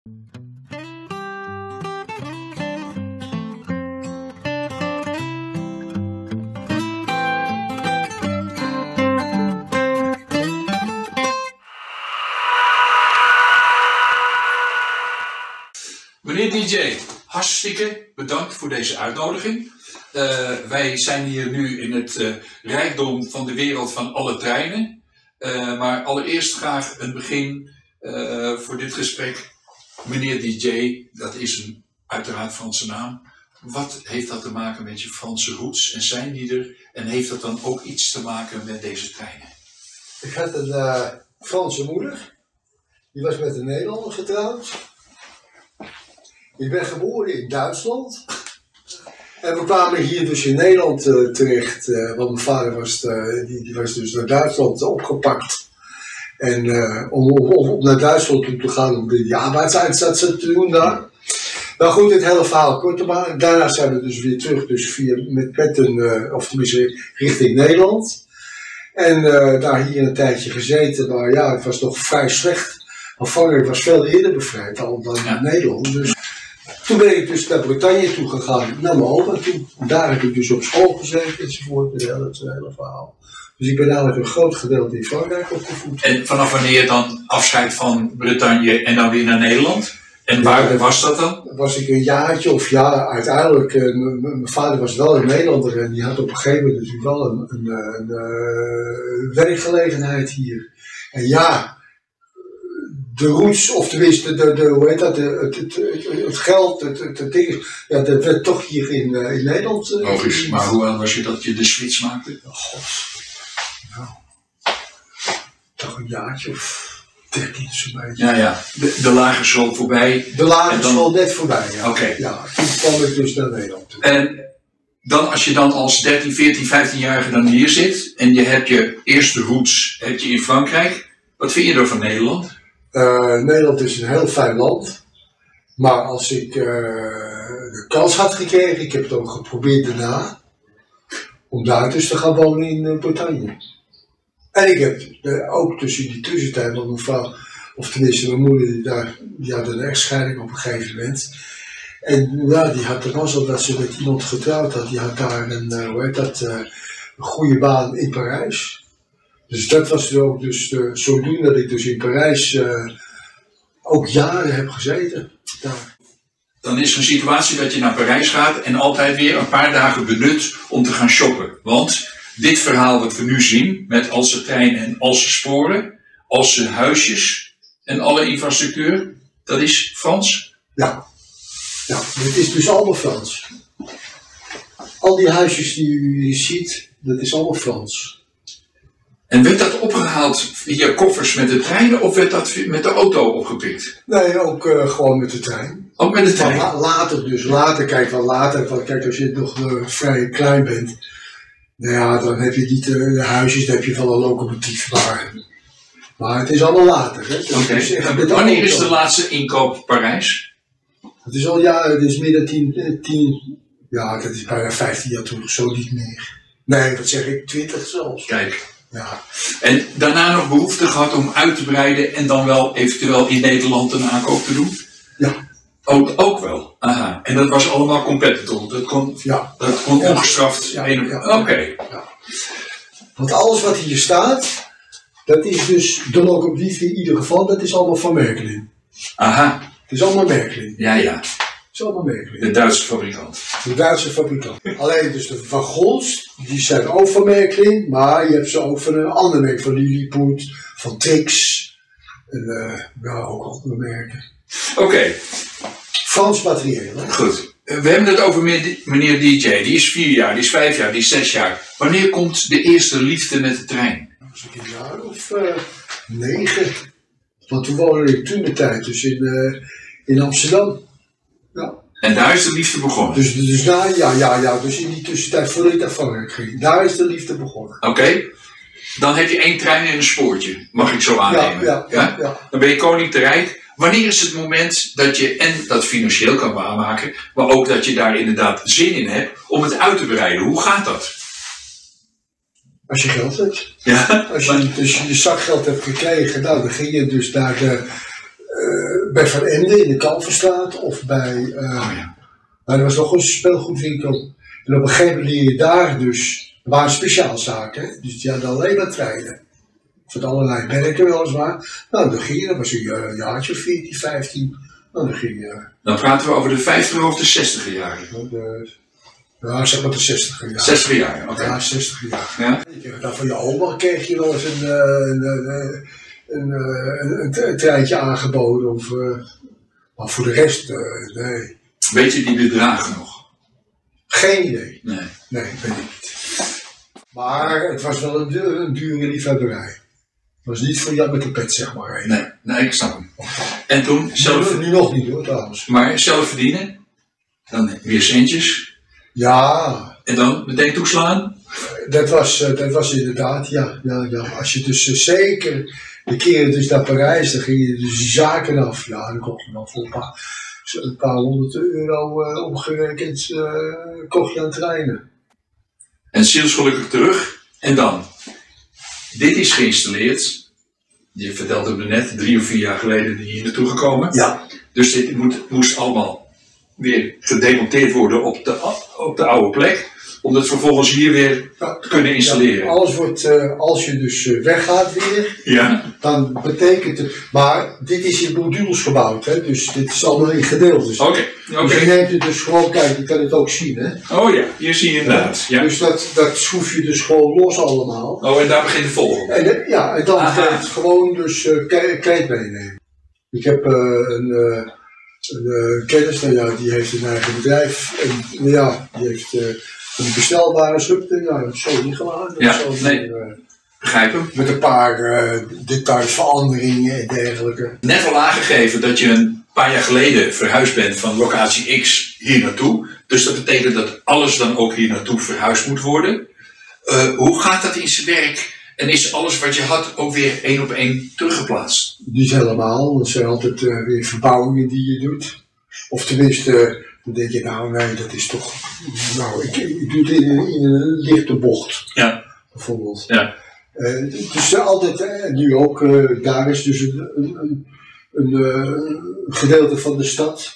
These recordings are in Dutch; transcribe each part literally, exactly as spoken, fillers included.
Meneer D J, hartstikke bedankt voor deze uitnodiging. Uh, wij zijn hier nu in het uh, rijkdom van de wereld van alle treinen. Uh, maar allereerst graag een begin uh, voor dit gesprek. Meneer D J, dat is een uiteraard Franse naam. Wat heeft dat te maken met je Franse roots en zijn die er? En heeft dat dan ook iets te maken met deze treinen? Ik had een uh, Franse moeder. Die was met een Nederlander getrouwd. Ik ben geboren in Duitsland. En we kwamen hier dus in Nederland uh, terecht. Uh, want mijn vader was, uh, die, die was dus naar Duitsland opgepakt. En uh, om, om, om naar Duitsland toe te gaan om die arbeidseinsatz te doen daar. Nou goed, het hele verhaal kort te maken. Daarna zijn we dus weer terug dus via, met, met een, uh, of tenminste richting Nederland. En uh, daar hier een tijdje gezeten. Maar ja, het was toch vrij slecht. Want Frankrijk was veel eerder bevrijd al dan ja. Nederland. Dus toen ben ik dus naar Bretagne toe gegaan, naar mijn oma toe. Daar heb ik dus op school gezeten enzovoort, het hele, het hele verhaal. Dus ik ben eigenlijk een groot gedeelte in Frankrijk opgevoed. En vanaf wanneer dan afscheid van Bretagne en dan weer naar Nederland? En waar ja, was dat dan? Was ik een jaartje of ja, uiteindelijk, uh, mijn vader was wel een Nederlander en die had op een gegeven moment natuurlijk wel een, een, een, een uh, werkgelegenheid hier. En ja, de roots, of tenminste, de, de, hoe heet dat, de, het, het, het, het geld, het, het, het ding, ja, dat werd toch hier in, uh, in Nederland. Uh, Logisch, maar hoe oud was je dat je de switch maakte? Oh, god. Nou, toch een jaartje of dertien zo'n beetje. Ja, ja, de, de lagere school voorbij. De lagere dan... school net voorbij, ja. Oké. Okay. Ja, toen kwam ik dus naar Nederland toe. En dan als je dan als dertien, veertien, vijftienjarige dan hier zit en je hebt je eerste roots heb je in Frankrijk, wat vind je er van Nederland? Uh, Nederland is een heel fijn land, maar als ik uh, de kans had gekregen, ik heb het ook geprobeerd daarna, om daar dus te gaan wonen in uh, Bretagne. En ik heb uh, ook tussen die tussentijd, want mijn vrouw, of tenminste mijn moeder, die, daar, die had een echtscheiding op een gegeven moment. En ja, die had de mazzel dat ze met iemand getrouwd had, die had daar een, uh, hoe heet dat, uh, een goede baan in Parijs. Dus dat was ook dus uh, zodoende dat ik dus in Parijs uh, ook jaren heb gezeten. Daar. Dan is er een situatie dat je naar Parijs gaat en altijd weer een paar dagen benut om te gaan shoppen. Want dit verhaal wat we nu zien, met al zijn treinen en al zijn sporen, al zijn huisjes en alle infrastructuur, dat is Frans? Ja, ja, het is dus allemaal Frans. Al die huisjes die u hier ziet, dat is allemaal Frans. En werd dat opgehaald via koffers met de treinen of werd dat met de auto opgepikt? Nee, ook uh, gewoon met de trein. Ook met de trein? La later dus, later, kijk wel later, want kijk als je nog uh, vrij klein bent, nou ja, dan heb je niet uh, de huisjes, dan heb je van een locomotief maar. Maar het is allemaal later, hè. Oké, okay. Wanneer is de laatste inkoop Parijs? Het is al jaren, het is meer dan tien, tien, ja, dat is bijna vijftien jaar terug, zo niet meer. Nee, dat zeg ik, twintig zelfs. Kijk. Ja. En daarna nog behoefte gehad om uit te breiden en dan wel eventueel in Nederland een aankoop te doen? Ja. Ook, ook wel? Aha. En dat was allemaal compatible? Dat kon, ja. dat kon ja. ongestraft? Ja. Ja. Ja. Oké. Okay. Ja. Want alles wat hier staat, dat is dus de locomotief in ieder geval, dat is allemaal van Märklin. Aha. Het is allemaal Märklin. Ja, ja. Het is allemaal Märklin. De Duitse fabrikant. De Duitse fabrikant. Alleen dus de wagons, die zijn ook van Märklin, maar je hebt ze ook van een ander merk, van Lilliput, van Trix, en uh, ja, ook andere merken. Oké. Okay. Frans materieel, hè? Goed. We hebben het over meneer D J, die is vier jaar, die is vijf jaar, die is zes jaar. Wanneer komt de eerste liefde met de trein? Als ik een jaar of uh, negen. Want toen woonde ik toen de tijd dus in, uh, in Amsterdam. Ja. En daar is de liefde begonnen? Dus, dus daar, ja, ja, ja, dus in die tussentijd voordat ik naar Frankrijk ging, daar is de liefde begonnen. Oké. Okay. Dan heb je één trein en een spoortje, mag ik zo aannemen. Ja, ja, ja, ja. Dan ben je koning te rijk. Wanneer is het moment dat je en dat financieel kan waarmaken, maar ook dat je daar inderdaad zin in hebt om het uit te breiden? Hoe gaat dat? Als je geld hebt. Ja. Als je dus je zakgeld hebt gekregen, nou, dan ging je dus naar de, uh, bij Van Ende in de Kalverstraat of bij... Uh, oh, ja. Nou, er was nog een speelgoedwinkel. En op een gegeven moment leer je daar dus... Er waren speciaalzaken, dus die hadden alleen maar treinen. Van allerlei merken weliswaar. Nou, dan ging je, dat was een uh, jaartje of veertien, vijftien. Nou, dan ging je... Dan praten we over de vijftiger of de zestiger jaren? De, ja, zeg maar de zestiger jaren. zestiger jaren, oké. Okay. Ja, zestiger jaren. Ja? Dan van je oma kreeg je wel eens een, een, een, een, een, een treintje aangeboden. Of, uh, maar voor de rest, uh, nee. Weet je die bedragen nog? Geen idee. Nee. Nee, weet ik niet. Maar het was wel een, een dure liefhebberij. Het was niet voor jou met de pet, zeg maar. Nee, nee, ik snap hem. En toen zelf... Nu nog niet hoor, trouwens. Maar zelf verdienen? Dan weer centjes? Ja. En dan meteen toeslaan? Dat was, dat was inderdaad, ja, ja, ja. Als je dus uh, zeker de keren dus naar Parijs, dan ging je dus die zaken af. Ja, dan kocht je dan voor een paar, een paar honderd euro uh, omgerekend, uh, kocht je aan treinen. En zielsgelukkig terug. En dan? Dit is geïnstalleerd. Je vertelde me net, drie of vier jaar geleden ben je hier naartoe gekomen. Ja. Dus dit moet, moest allemaal weer gedemonteerd worden op de, op de oude plek. Om het vervolgens hier weer ja, te kunnen installeren. Ja, alles wordt, uh, als je dus uh, weggaat weer, ja. dan betekent het... Maar dit is in modules gebouwd, hè, dus dit is allemaal in gedeeltes. Oké. Okay, okay. Dus je neemt het dus gewoon, kijk, je kan het ook zien, hè. Oh ja, hier zie je inderdaad. Ja. Dus dat, dat schroef je dus gewoon los allemaal. Oh, en daar begint de volgende. En, ja, en dan ga je het gewoon dus uh, kleed meenemen. Ik heb uh, een... Uh, Een uh, kennis, nou ja, die heeft een eigen bedrijf en nou ja, die heeft uh, een bestelbare schubte, ja, dat is zo ingeladen. Ja, zo nee, uh, begrijp hem. Met een paar uh, detailveranderingen en dergelijke. Net al aangegeven dat je een paar jaar geleden verhuisd bent van locatie X hier naartoe. Dus dat betekent dat alles dan ook hier naartoe verhuisd moet worden. Uh, hoe gaat dat in zijn werk? En is alles wat je had ook weer één op één teruggeplaatst? Niet helemaal, dat zijn altijd uh, weer verbouwingen die je doet. Of tenminste, uh, dan denk je nou nee, dat is toch, nou ik, ik doe het in, in een lichte bocht. Ja. Bijvoorbeeld. Ja. Uh, dus uh, altijd, uh, nu ook, uh, daar is dus een, een, een, een uh, gedeelte van de stad.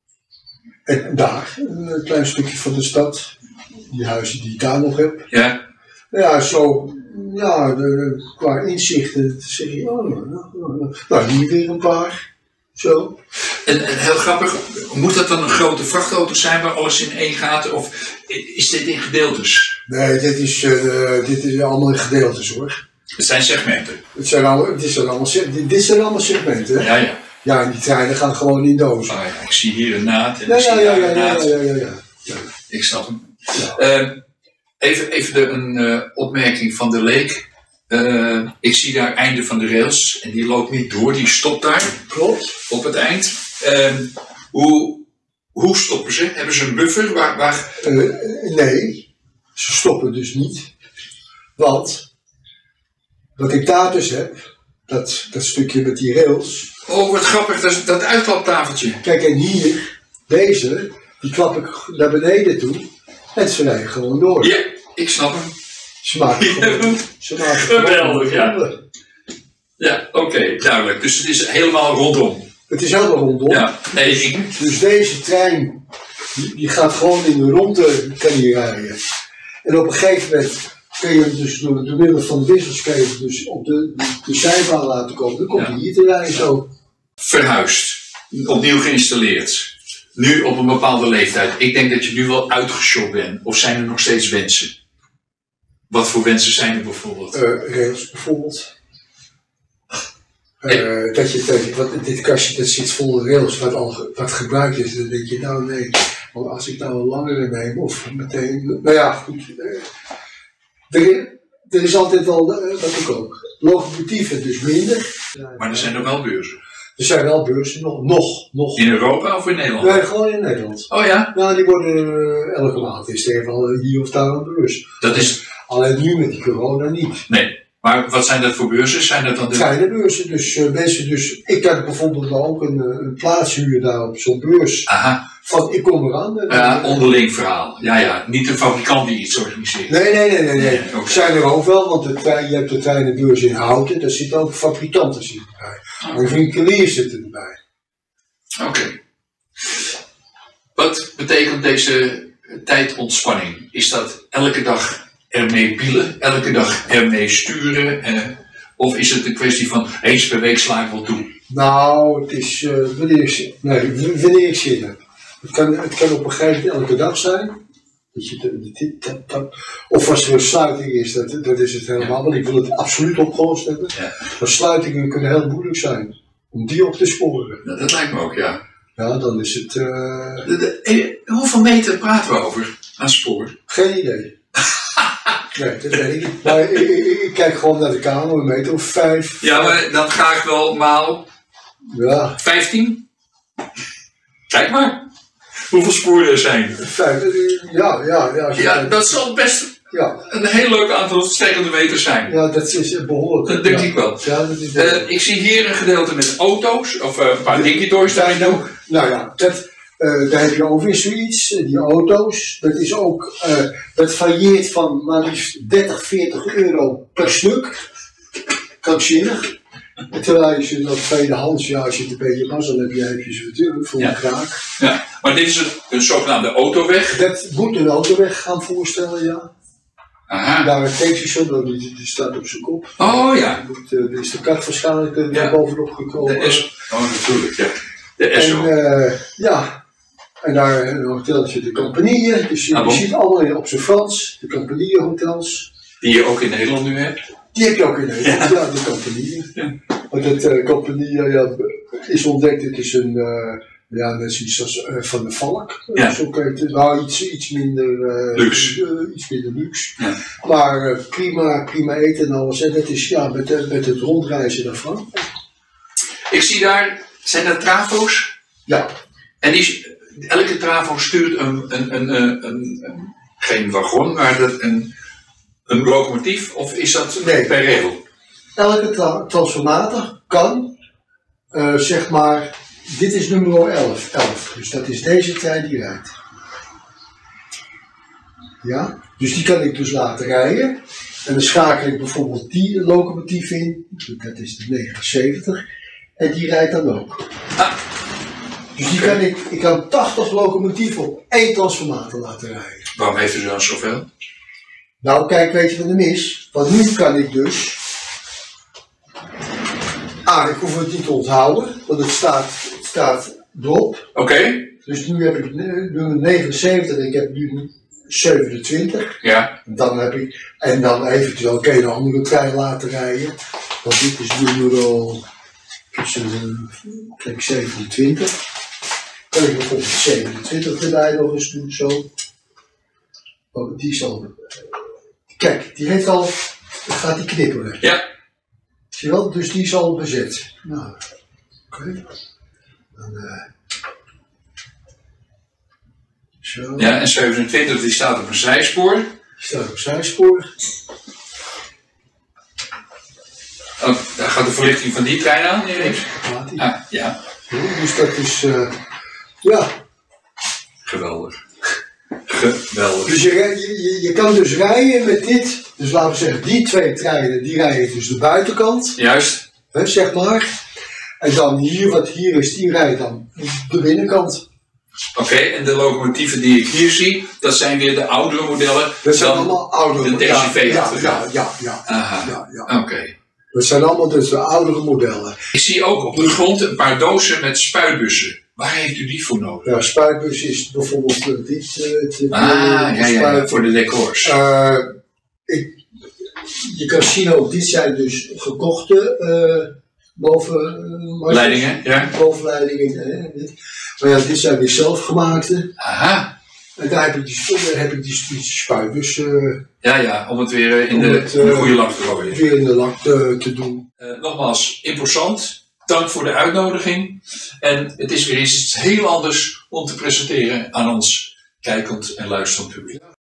En daar, een klein stukje van de stad. Die huizen die ik daar nog heb. Ja. Ja, zo. Ja, de, de, qua inzichten zeg je, oh, nou, nou, nou, nou, hier weer een paar, zo. En, en heel grappig, moet dat dan een grote vrachtauto zijn waar alles in één gaat, of is dit in gedeeltes? Nee, dit is, uh, dit is allemaal in gedeeltes hoor. Het zijn segmenten? Het zijn allemaal, dit, zijn allemaal, dit, dit zijn allemaal segmenten. Ja, ja. Ja, en die treinen gaan gewoon in dozen. Ah, ja, ik zie hier een naad en ja, ik zie ja, ja, daar ja, een naad. Ja, ja, ja, ja, ja. Ik snap hem. Ja. Uh, even even de, een uh, opmerking van de leek. Uh, ik zie daar einde van de rails en die loopt niet door, die stopt daar. Klopt. Op het eind. Uh, hoe, hoe stoppen ze? Hebben ze een buffer? Waar, waar... Uh, nee, ze stoppen dus niet. Want wat ik daar dus heb, dat, dat stukje met die rails. Oh, wat grappig, dat, dat uitklaptafeltje. Kijk, en hier, deze, die klap ik naar beneden toe en ze rijden gewoon door. Ja, ik snap hem. Ze maken gewoon, ze maken geweldig, ja. Ja, oké, okay, duidelijk. Dus het is helemaal rondom. Het is helemaal rondom. Ja, nee, ik... Dus deze trein, die, die gaat gewoon in de ronde kan hier rijden. En op een gegeven moment kun je hem dus door, door middel van de wissels kun je hem dus op de, de zijbaan laten komen. Dan komt hij ja. hier te rijden zo. Verhuisd. Opnieuw geïnstalleerd. Nu op een bepaalde leeftijd. Ik denk dat je nu wel uitgeshopt bent. Of zijn er nog steeds wensen? Wat voor wensen zijn er bijvoorbeeld? Uh, rails bijvoorbeeld. Uh, dat je denkt, wat, dit kastje dat zit vol rails wat al wat gebruikt is. Dan denk je nou nee, want als ik nou een langere neem of meteen. Nou ja, goed. Uh, er, er is altijd wel uh, wat ik ook. Locomotieven dus minder. Maar er zijn er wel beurzen. Er zijn wel beurzen, nog, nog, nog. In Europa of in Nederland? Nee, gewoon in Nederland. Oh ja? Nou, die worden uh, elke maand is er wel hier of daar een beurs. Dat is... Alleen nu met die corona niet. Nee. Maar wat zijn dat voor beurzen? Zijn dat dan de... Kleine beurzen, dus uh, mensen dus... Ik kan bijvoorbeeld ook een, een plaats huren daar op zo'n beurs. Aha. Van, ik kom eraan. Ja, uh, onderling verhaal. Ja, ja. Niet de fabrikant die iets organiseert. Nee, nee, nee, nee. nee. nee okay. Zijn er ook wel, want de trein, je hebt de treinenbeurs in Houten. Daar zitten ook fabrikanten zitten bij. En winkeliers zitten erbij. Oké. Okay. Wat betekent deze tijd ontspanning? Is dat elke dag ermee pielen, elke dag ermee sturen? Eh, of is het een kwestie van eens per week sla ik wel toe? Nou, het is uh, wanneer, ik, nee, wanneer ik zin heb. Het kan, het kan op een gegeven moment elke dag zijn. Dat je, dat, dat, dat, of als er een sluiting is, dat, dat is het helemaal. Ja. Want ik wil het absoluut opgelost hebben. Ja. Maar sluitingen kunnen heel moeilijk zijn. Om die op te sporen. Dat, dat lijkt me ook, ja. Ja, dan is het... Uh... De, de, de, hoeveel meter praten we over aan spoor? Geen idee. Nee, dat weet ik niet. Maar ik, ik, ik kijk gewoon naar de kamer, een meter of vijf. Ja, maar dan ga ik wel maal... Ja. vijftien? Kijk maar. Hoeveel sporen er zijn. Vijf, ja, ja. Ja, ja kijkt. Dat zal best ja. een heel leuk aantal stijgende meters zijn. Ja, dat is behoorlijk. Dat denk ja. ik wel. Ja, dat is uh, ik zie hier een gedeelte met auto's, of uh, een paar dinky-toys daarin ook. Nou ja, dat, uh, daar heb je ook weer zoiets. Die auto's, dat is ook, uh, dat varieert van maar liefst dertig, veertig euro per stuk. Krankzinnig. Terwijl je ze dat tweedehands, ja, als je het een beetje mazzel hebt, je hebt je ze natuurlijk voor een ja. kraak. Ja, maar dit is een, een zogenaamde autoweg. Dat moet een autoweg gaan voorstellen, ja. Aha. Daar een tankstation, die, die staat op zijn kop. Oh ja. Er is de kat waarschijnlijk er ja. bovenop gekomen. De S, oh natuurlijk, ja. De S O. En uh, ja, en daar een hoteltje, de Campanile. Dus je, ah, je ziet allemaal op zijn Frans, de Campanile hotels. Die je ook in Nederland nu hebt? Die heb je ook in Nederland, ja, ja de Campanile. Ja. Want het uh, Campanile ja, is ontdekt, het is een, uh, ja, net zoiets als uh, Van de Valk. Ja. Zo kan je het, nou, iets, iets minder uh, luxe. Uh, iets minder luxe. Ja. Maar uh, prima, prima eten en alles. En dat is ja, met, uh, met het rondreizen daarvan. Ik zie daar, zijn dat trafo's? Ja. En die, elke trafo stuurt een, een, een, een, een, een geen wagon, maar dat een, een locomotief, of is dat nee. per regel? Elke tra transformator kan, uh, zeg maar, dit is nummer elf, elf, dus dat is deze trein die rijdt. Ja, dus die kan ik dus laten rijden. En dan schakel ik bijvoorbeeld die locomotief in, dat is de negenenzeventig, en die rijdt dan ook. Ah. Dus die kan ik, ik kan tachtig locomotieven op één transformator laten rijden. Waarom heeft u dan zoveel? Nou, kijk, weet je wat er is? Want nu kan ik dus... Ah, ik hoef het niet te onthouden, want het staat, het staat erop. Oké. Okay. Dus nu heb ik nummer negenenzeventig en ik heb nu zevenentwintig. Ja. Dan heb ik, en dan eventueel kan je een andere trein laten rijden. Want dit is nummer... Kijk, zevenentwintig. Kan ik bijvoorbeeld zevenentwintig erbij nog eens doen, zo. Oh, die is al... Kijk, die heeft al... Dan gaat die knipperen. Ja. Zie je wel? Dus die is al bezet. Nou, oké. Okay. Dan... Uh, zo. Ja, en zevenentwintig die staat op een zijspoor. Die staat op een zijspoor. Oh, daar gaat de verlichting van die trein aan, Erik? Ja, ah, ja. ja. Dus dat is, uh, ja. Geweldig. Geweldig. Dus je, je, je kan dus rijden met dit, dus laten we zeggen, die twee treinen, die rijden dus de buitenkant. Juist. Hè, zeg maar. En dan hier, wat hier is, die rijdt dan de binnenkant. Oké, okay, en de locomotieven die ik hier zie, dat zijn weer de oudere modellen. Dat zijn allemaal oudere modellen. De T C V ja, ja, ja, ja. Aha. ja, ja. Oké. Okay. Dat zijn allemaal dus de oudere modellen. Ik zie ook op de grond een paar dozen met spuitbussen. Waar heeft u die voor nodig? Ja, spuitbus is bijvoorbeeld uh, dit. Uh, het, ah, ja, ja, ja, voor de decors. Uh, ik, je kan zien ook, dit zijn dus gekochte uh, bovenleidingen. Ja. Bovenleidingen. Uh, maar ja, dit zijn weer zelfgemaakte. Aha. En daar heb ik die, heb ik die, die spuitbus. Uh, ja, ja, om het weer in de, het, uh, in de goede lak te gooien. Weer in de lak te, te doen. Uh, nogmaals, imposant. Dank voor de uitnodiging. En het is weer eens iets heel anders om te presenteren aan ons kijkend en luisterend publiek.